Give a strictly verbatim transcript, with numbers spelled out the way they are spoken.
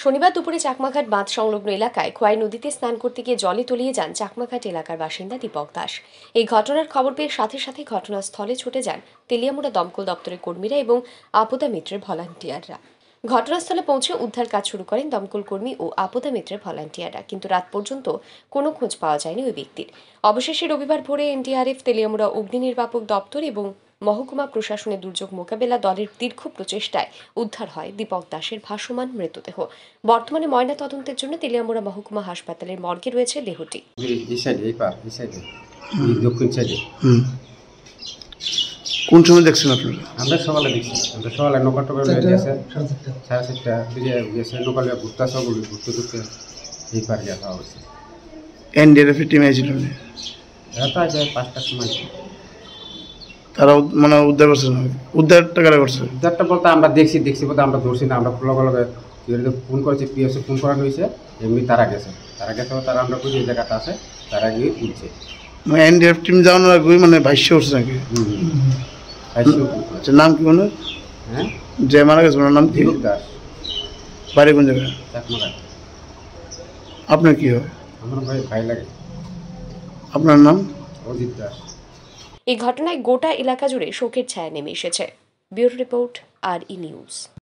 শনিবার দুপুরে চাকমাঘাট বাঁধ সংলগ্ন এলাকায় খোয়াই নদীতে স্নান করতে গিয়ে জলে তলিয়ে যান চাকমাঘাট এলাকার বাসিন্দা দীপক দাস। এই ঘটনার খবর পেয়ে সাথে সাথে ঘটনাস্থলে ছুটে যান তেলিয়ামুড়া দমকল দপ্তরের কর্মীরা এবং আপদা মিত্রের ভলান্টিয়াররা। ঘটনাস্থলে পৌঁছে উদ্ধার কাজ শুরু করেন দমকল কর্মী ও আপদা মিত্রের ভলান্টিয়াররা, কিন্তু রাত পর্যন্ত কোনো খোঁজ পাওয়া যায়নি ওই ব্যক্তির। অবশেষে রবিবার ভোরে এনডিআরএফ, তেলিয়ামুড়া অগ্নি নির্বাপক দপ্তর এবং মহকুমা প্রশাসনের দুর্যোগ মোকাবেলা দলের দীর্ঘ প্রচেষ্টায় উদ্ধার হয় দীপক দাসের ভাসমান মৃতদেহ। বর্তমানে ময়না তদন্তের জন্য তেলিয়ামুড়া মহকুমা হাসপাতালের মর্গে রয়েছে দেহটি। কোন সময় দেখছেন আপনারা? আমরা সকালে দেখছি, আমরা সকালে নৌকা টোকা গেছে সাড়ে চারটা দিকে গেছে, নৌকালে ঘুরতে সব ঘুরতে ঘুরতে এই পার দেখা হয়েছে। এনডিআরএফ এর টিম এসেছিল, এরা তো আছে পাঁচটার সময়। তারা মানে উদ্ধার করছে না? উদ্ধারটা কারা করছে? উদ্ধারটা বলতে আমরা দেখছি দেখছি বলতে আমরা ধরছি না, আমরা লগে লগে ফোন করেছি, পিএসে ফোন করানো হয়েছে, এমনি তারা গেছে তারা গেছে তারা আমরা বুঝি এই জায়গাটা আছে, তারা গিয়ে তুলছে। মানে এনডিআরএফ টিম যাওয়ানোর আগে মানে ভাষ্য উঠছে নাকি? আচ্ছা, নাম কি ওনার? হ্যাঁ, যে মারা গেছে ওনার নাম কি? দীপক দাস। বাড়ি কোন জায়গায়? চাকমাঘাট। আপনার কি হয়? আমার ভাই ভাই লাগে। আপনার নাম? অজিত দাস। এই ঘটনায় গোটা এলাকা জুড়ে শোকের ছায়া নেমে এসেছে। Bureau report, R E news.